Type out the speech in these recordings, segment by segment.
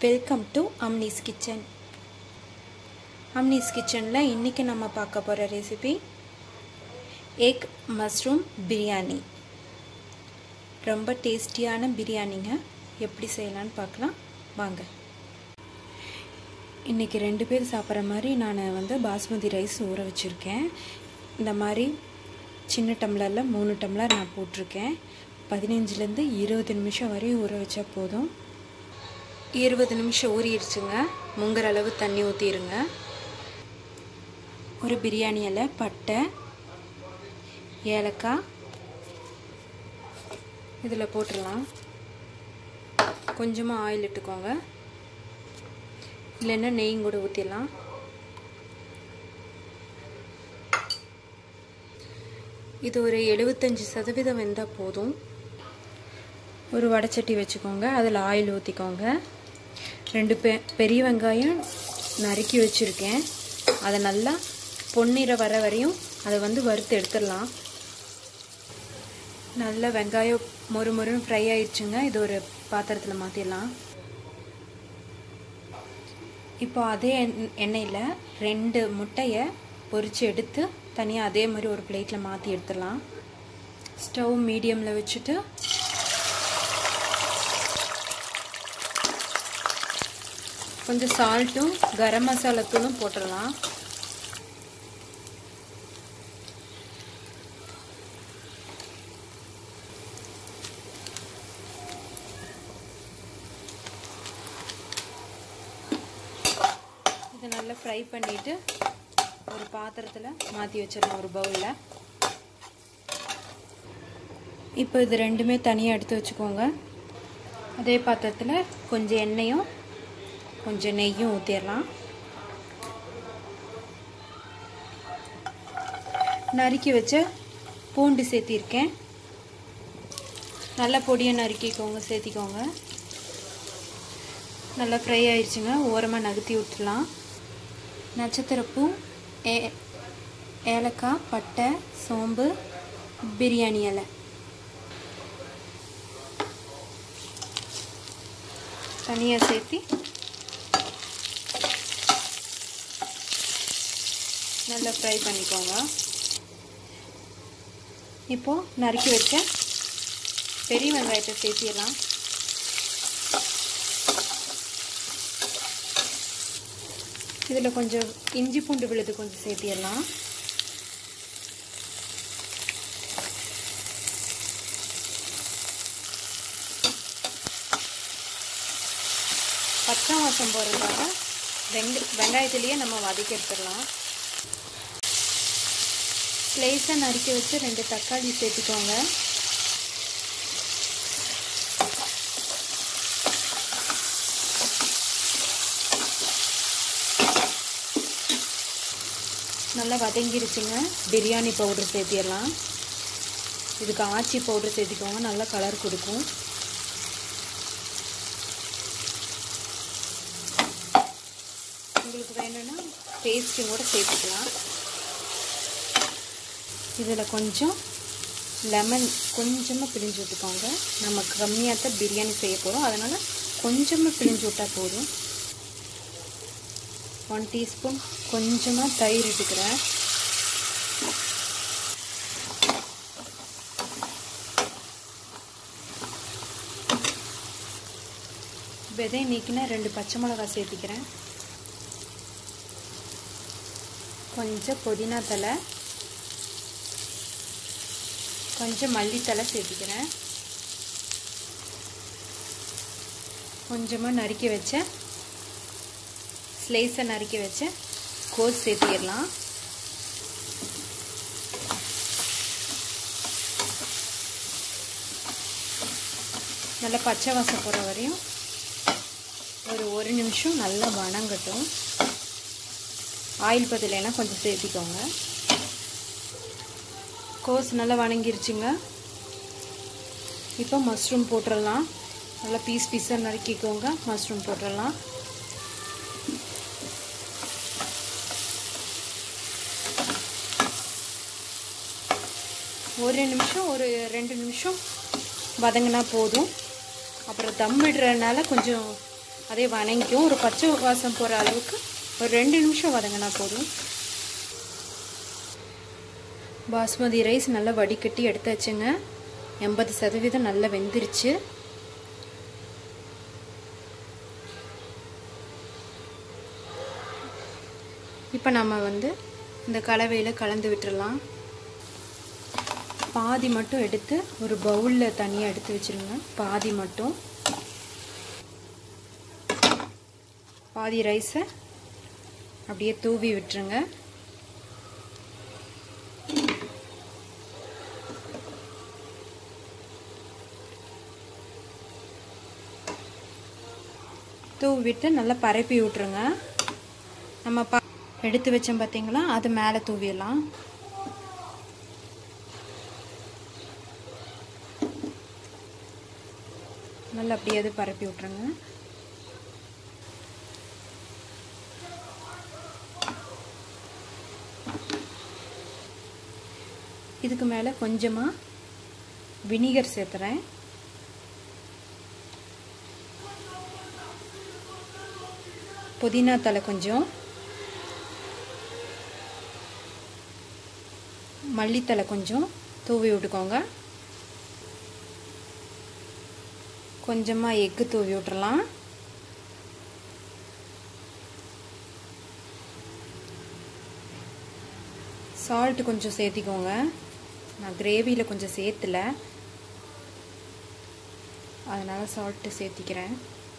Welcome to Amni's kitchen. Amni's கிச்சனில் இன்றைக்கி நம்ம பார்க்க போகிற ரெசிபி எக் மஷ்ரூம் பிரியாணி. ரொம்ப டேஸ்டியான பிரியாணிங்க. எப்படி செய்யலான்னு பார்க்கலாம் வாங்க. இன்றைக்கி 2 பேர் சாப்பிட்ற மாதிரி நான் பாஸ்மதி ரைஸ் ஊற வச்சுருக்கேன். இந்த மாதிரி சின்ன டம்ளரில் 3 டம்ளர் நான் போட்டிருக்கேன். 15லேருந்து 20 நிமிஷம் வரையும் ஊற வச்சா போதும். 20 நிமிஷம் ஊறிடுச்சுங்க. முங்குற அளவு தண்ணி ஊற்றிடுங்க. ஒரு பிரியாணி இலை, பட்டை, ஏலக்காய் இதில் போட்டுடலாம். கொஞ்சமாக ஆயில் இட்டுக்கோங்க, இல்லைன்னா நெய்யும் கூட ஊற்றிடலாம். இது ஒரு 75% வெந்தால் போதும். ஒரு வடைச்சட்டி வச்சுக்கோங்க, அதில் ஆயில் ஊற்றிக்கோங்க. 2 பெரிய வெங்காயம் நறுக்கி வச்சுருக்கேன். அதை நல்லா பொன்னிற வர வரையும் அதை வறுத்து எடுத்துடலாம். நல்லா வெங்காயம் மொறுமொறுன்னு ஃப்ரை ஆயிடுச்சுங்க. இது ஒரு பாத்திரத்தில் மாற்றிடலாம். இப்போ அதே எண்ணெயில் 2 முட்டையை பொரித்து எடுத்து தனியாக அதே மாதிரி ஒரு பிளேட்டில் மாற்றி எடுத்துடலாம். ஸ்டவ் மீடியமில் வச்சுட்டு கொஞ்சம் சால்ட்டும் கரம் மசாலா தூளும் போட்டுடலாம். இதை நல்லா ஃப்ரை பண்ணிவிட்டு ஒரு பாத்திரத்தில் மாற்றி வச்சிடலாம், ஒரு பவுலில். இப்போ இது ரெண்டுமே தனியாக எடுத்து வச்சுக்கோங்க. அதே பாத்திரத்தில் கொஞ்சம் எண்ணெயும் கொஞ்சம் நெய்யும் ஊற்றிடலாம். நறுக்கி வச்ச பூண்டு சேர்த்திருக்கேன். நல்லா பொடியை நறுக்கிக்கோங்க, சேர்த்திக்கோங்க. நல்லா ஃப்ரை ஆயிடுச்சுங்க. ஓரமாக நகர்த்தி விட்டுடலாம். நட்சத்திரப்பூ, ஏலக்காய், பட்டை, சோம்பு, பிரியாணி இலை தனியாக சேர்த்தி நல்லா ஃப்ரை பண்ணிக்கோங்க. இப்போது நறுக்கி வச்ச பெரிய வெங்காயத்தை சேர்த்திடலாம். இதில் கொஞ்சம் இஞ்சி பூண்டு விழுது கொஞ்சம் சேர்த்திடலாம். பச்சை வாசம் போகிறதுக்காக வெங்காயத்திலேயே நம்ம வதக்கி எடுத்துடலாம். ஸ்லைஸாக நறுக்கி வச்சு 2 தக்காளி சேர்த்துக்கோங்க. நல்லா வதங்கிருச்சுங்க. பிரியாணி பவுடர் சேர்த்திடலாம். இதுக்கு ஆச்சி பவுடர் சேர்த்திக்கோங்க, நல்லா கலர் கொடுக்கும். உங்களுக்கு வேணும்னா பேஸ்ட்டும் கூட சேர்த்துக்கலாம். இதில் கொஞ்சம் லெமன் கொஞ்சமாக பிழிஞ்சு விட்டுக்கோங்க. நம்ம கம்மியாக தான் பிரியாணி செய்ய போகிறோம், அதனால் கொஞ்சமாக பிழிஞ்சு விட்டால் போதும். 1 டீஸ்பூன் கொஞ்சமாக தயிர் இட்டுக்கிறேன். விதை நீக்கினா 2 பச்சை மிளகாய் சேர்த்திக்கிறேன். கொஞ்சம் புதினா தலை, கொஞ்சம் மல்லித்தலை சேர்த்திக்கிறேன். கொஞ்சமாக நறுக்கி வச்ச ஸ்லைஸை நறுக்கி வச்ச கோஸ் சேர்த்திடலாம். நல்லா பச்சை வாசம் போகிற வரையும் ஒரு 1 நிமிஷம் நல்லா வணங்கட்டும். ஆயில் பதிலைனா கொஞ்சம் சேர்த்திக்கோங்க. கோஸ் நல்லா வணங்கிருச்சுங்க. இப்போ மஷ்ரூம் போட்டுடலாம். நல்லா பீஸாக நறுக்கிக்கோங்க. மஷ்ரூம் போட்டுடலாம். ஒரு நிமிஷம், ஒரு 2 நிமிஷம் வதங்கினா போதும். அப்புறம் தம் விடுறதுனால கொஞ்சம் அதே வதங்கிக்கும். ஒரு பச்சை வாசம் போகிற அளவுக்கு ஒரு 2 நிமிஷம் வதங்கினா போதும். பாஸ்மதி ரைஸ் நல்லா வடிகட்டி எடுத்தாச்சுங்க. 80% நல்லா வெந்துருச்சு. இப்போ நம்ம இந்த கலவையில் கலந்து விட்டுறலாம். பாதி மட்டும் எடுத்து ஒரு பவுலில் தனியாக எடுத்து வச்சுருங்க. பாதி மட்டும், பாதி ரைஸை அப்படியே தூவி விட்டுருங்க. தூவி விட்டு நல்லா பரப்பி விட்டுருங்க. நம்ம எடுத்து வச்சோம் பார்த்தீங்களா, அது மேலே தூவிடலாம். நல்லா அப்படியே அது பரப்பி விட்டுருங்க. இதுக்கு மேலே கொஞ்சமாக வினிகர் சேர்த்துறேன். புதினா தலை கொஞ்சம், மல்லித்தலை கொஞ்சம் தூவி விட்டுக்கோங்க. கொஞ்சமாக எக்கு தூவி விட்டுறலாம். சால்ட் கொஞ்சம் சேர்த்திக்கோங்க. நான் கிரேவியில் கொஞ்சம் சேர்த்துல, அதனால் சால்ட்டு சேர்த்திக்கிறேன்.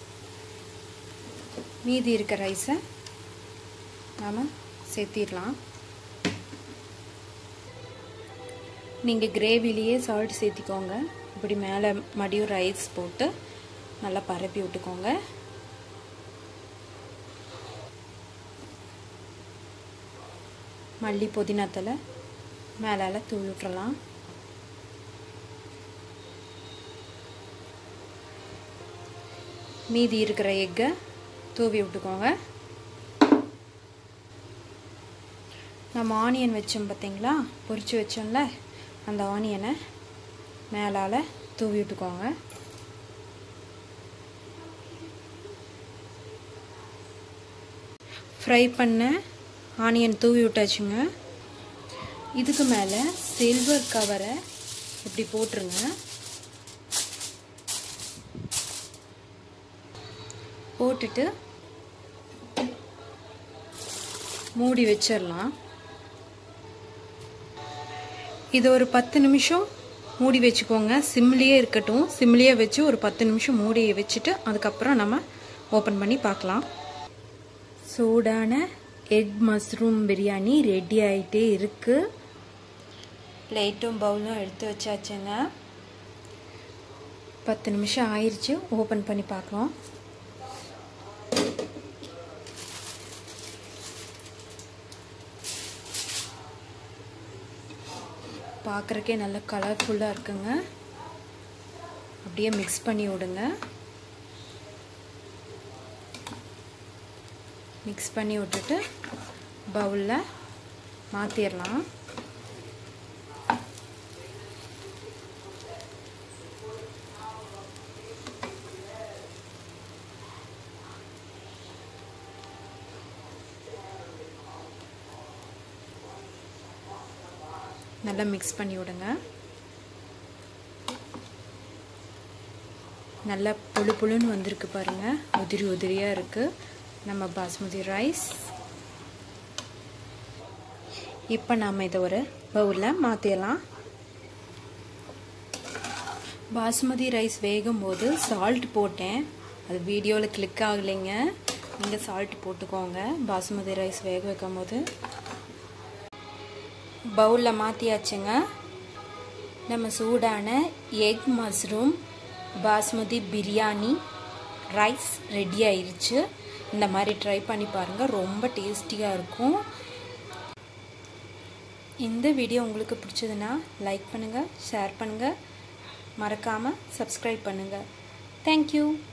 மீதி இருக்க ரைஸை நாம் சேர்த்திடலாம். நீங்கள் கிரேவிலேயே சால்ட் சேர்த்திக்கோங்க. இப்படி மேலே மடியும் ரைஸ் போட்டு நல்லா பரப்பி விட்டுக்கோங்க. மல்லி புதினா தலை மேலால் தூவி விட்டுறலாம். மீதி இருக்கிற எக்கை தூவி விட்டுக்கோங்க. நம்ம ஆனியன் வச்சோம் பார்த்தீங்களா, பொரிச்சு வச்சோம்ல, அந்த ஆனியனை மேலால் தூவி விட்டுக்கோங்க. ஃப்ரை பண்ண ஆனியன் தூவி விட்டாச்சுங்க. இதுக்கு மேலே சில்வர் கவரை இப்படி போட்டுருங்க. போட்டுட்டு மூடி வச்சிடலாம். இது ஒரு 10 நிமிஷம் மூடி வச்சுக்கோங்க. சிம்லேயே இருக்கட்டும். சிம்லேயே வச்சு ஒரு 10 நிமிஷம் மூடி வச்சுட்டு அதுக்கப்புறம் நம்ம ஓப்பன் பண்ணி பார்க்கலாம். சூடான எக் மஷ்ரூம் பிரியாணி ரெடி ஆகிட்டே இருக்குது. பிளேட்டும் பவுலும் எடுத்து வச்சாச்சுங்க. 10 நிமிஷம் ஆயிடுச்சு. ஓப்பன் பண்ணி பார்க்கலாம். பார்க்குறக்கே நல்ல கலர்ஃபுல்லாக இருக்குங்க. அப்படியே மிக்ஸ் பண்ணி விடுங்க. மிக்ஸ் பண்ணி விட்டுட்டு பவுலில் மாற்றிடலாம். நல்லா மிக்ஸ் பண்ணி விடுங்க. நல்லா புழு புழுன்னு வந்திருக்கு பாருங்கள். உதிரி உதிரியாக இருக்குது நம்ம பாஸ்மதி ரைஸ். இப்போ நாம் இதை ஒரு பவுலில் மாற்றிடலாம். பாஸ்மதி ரைஸ் வேகும்போது சால்ட் போட்டேன். அது வீடியோவில் கிளிக் ஆகலைங்க. நீங்கள் சால்ட் போட்டுக்கோங்க பாஸ்மதி ரைஸ் வேக வைக்கும் போது. பவுலில் மாற்றியாச்சுங்க. நம்ம சூடான egg mushroom basmati biryani rice ready ஆயிடுச்சு. இந்த மாதிரி ட்ரை பண்ணி பாருங்கள். ரொம்ப டேஸ்டியாக இருக்கும். இந்த வீடியோ உங்களுக்கு பிடிச்சதுன்னா லைக் பண்ணுங்கள், ஷேர் பண்ணுங்கள், மறக்காமல் சப்ஸ்கிரைப் பண்ணுங்கள். தேங்க்யூ.